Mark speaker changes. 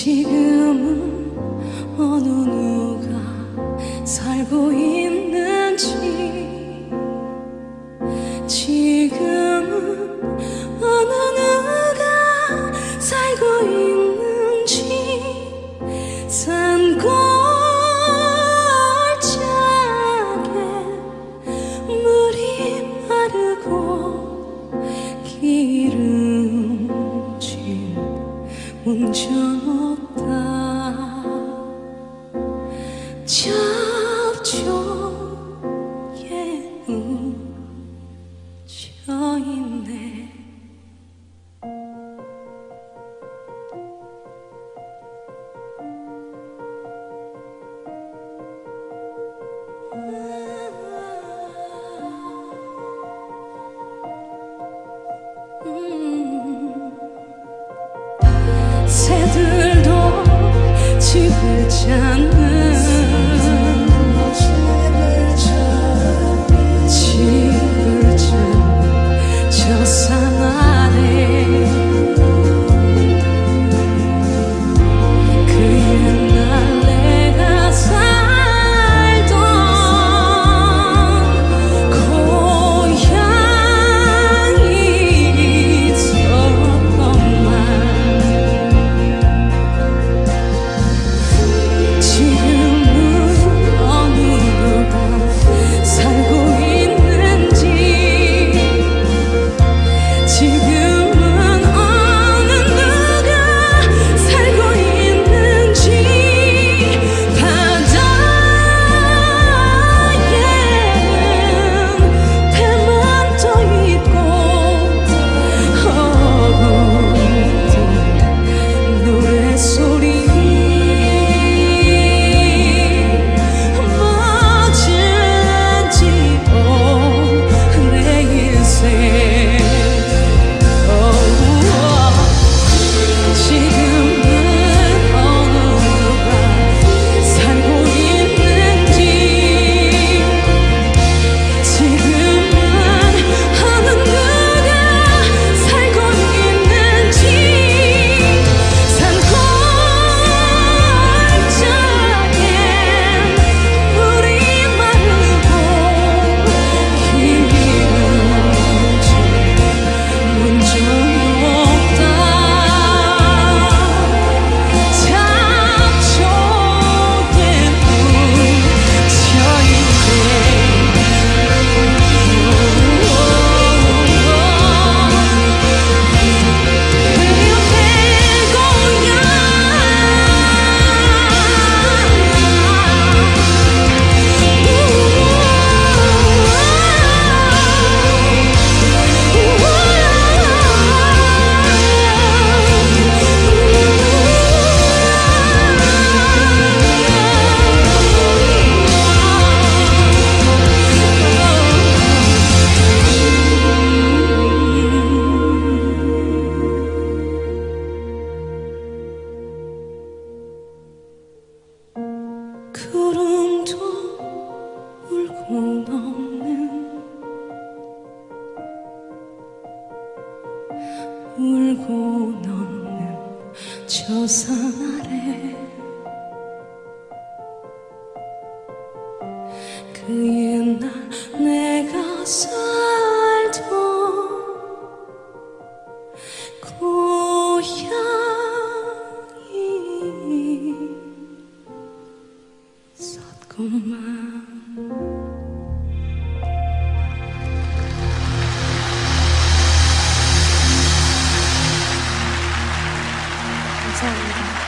Speaker 1: 지금은 어느 누가 살고 있는지, 지금은 어느 누가 살고 있는지, 산골짜기에 물이 마르고 기름진 운전 없다. 저쪽에 묻혀있네. 새들도 집을 찾는, 집을 찾는 저 산 아래, 그 옛날 내가 살던 고향이 있었건만, 지금은 어느 누가 살고 있는지, 지금은 어느 누가 살고 있는지, 바다엔 배만 떠있고 어부들 노래소리, 뭐든지 내 인생. 지금은 어느 누가 살고 있는지, 지금은 어느 누가 살고 있는지, 산골짜기엔 물이 마르고 기름진 운전 없다. 저쪽에 구름도 울고 넘는, 울고 넘는 저 산 아래, 그 옛날 내가 살던 고향이 있었건만. 감사합니다.